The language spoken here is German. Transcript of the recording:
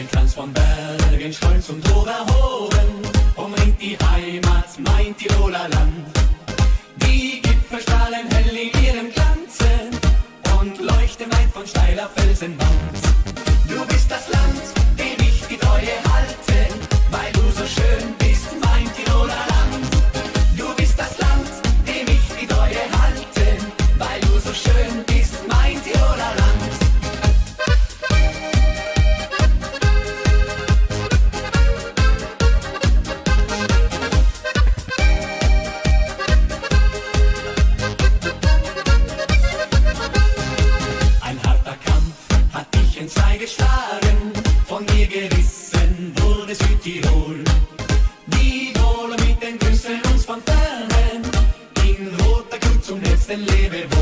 Ein Kranz von Bergen, stolz und hoch erhoben, umringt die Heimat, mein Tiroler Land. Die Gipfel strahlen hell in ihrem Glanze und leuchten weit von steiler Felsenwand. Du bist das Land, dem ich die Treue halte, weil du so schön bist, mein Tiroler Land. Du bist das Land, dem ich die Treue halte, weil du so schön bist, mein Tiroler Land. Zwei geschlagen, von mir gerissen wurde Südtirol. Die Dole mit den Grüßen uns von Fernen, in roter Glut zum letzten Lebewohl.